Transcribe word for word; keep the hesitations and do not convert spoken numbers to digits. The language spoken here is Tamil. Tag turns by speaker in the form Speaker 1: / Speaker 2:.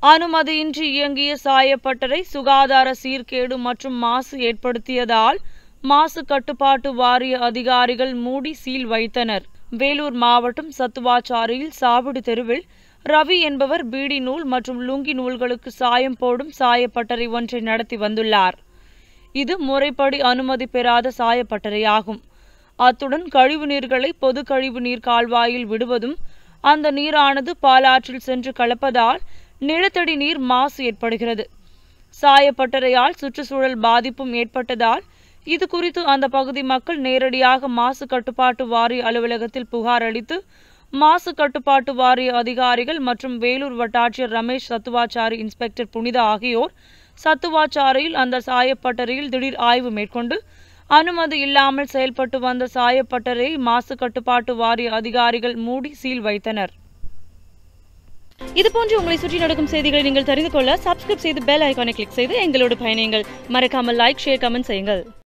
Speaker 1: அனுமதியின்றி இயங்கிய சாயப்பட்டறை சுகாதார சீர்கேடு மற்றும் மாசு ஏற்படுத்தியதால் மாசு கட்டுப்பாட்டு வாரிய அதிகாரிகள் மூடி சீல் வைத்தனர். வேலூர் மாவட்டம் சத்துவாச்சாரியில் சாவடி தெருவில் ரவி என்பவர் பீடி நூல் மற்றும் லுங்கி நூல்களுக்கு சாயம் போடும் சாயப்பட்டறை ஒன்றை நடத்தி வந்துள்ளார். இது முறைப்படி அனுமதி பெறாத சாயப்பட்டறையாகும். அத்துடன் கழிவு நீர்களை பொது கழிவு நீர் கால்வாயில் விடுவதும் அந்த நீரானது பாலாற்றில் சென்று கலப்பதால் நிலத்தடி நீர் மாசு ஏற்படுகிறது. சாயப்பட்டறையால் சுற்றுச்சூழல் பாதிப்பும் ஏற்பட்டதால் இது குறித்து அந்த பகுதி மக்கள் நேரடியாக மாசு கட்டுப்பாட்டு வாரிய அலுவலகத்தில் புகார் அளித்து மாசு கட்டுப்பாட்டு வாரிய அதிகாரிகள் மற்றும் வேலூர் வட்டாட்சியர் ரமேஷ், சத்துவாச்சாரி இன்ஸ்பெக்டர் புனிதா ஆகியோர் சத்துவாச்சாரியில் அந்த சாயப்பட்டறையில் திடீர் ஆய்வு மேற்கொண்டு அனுமதி இல்லாமல் செயல்பட்டு வந்த சாயப்பட்டறையை மாசு கட்டுப்பாட்டு வாரிய அதிகாரிகள் மூடி சீல் வைத்தனர். இதுபோன்று உங்களை சுற்றி நடக்கும் செய்திகளை நீங்கள் தெரிந்து கொள்ள சப்ஸ்கிரைப் செய்து பெல் ஐகானை கிளிக் செய்து எங்களோடு பயணியுங்கள். மறக்காமல் லைக், ஷேர், கமெண்ட் செய்யுங்கள்.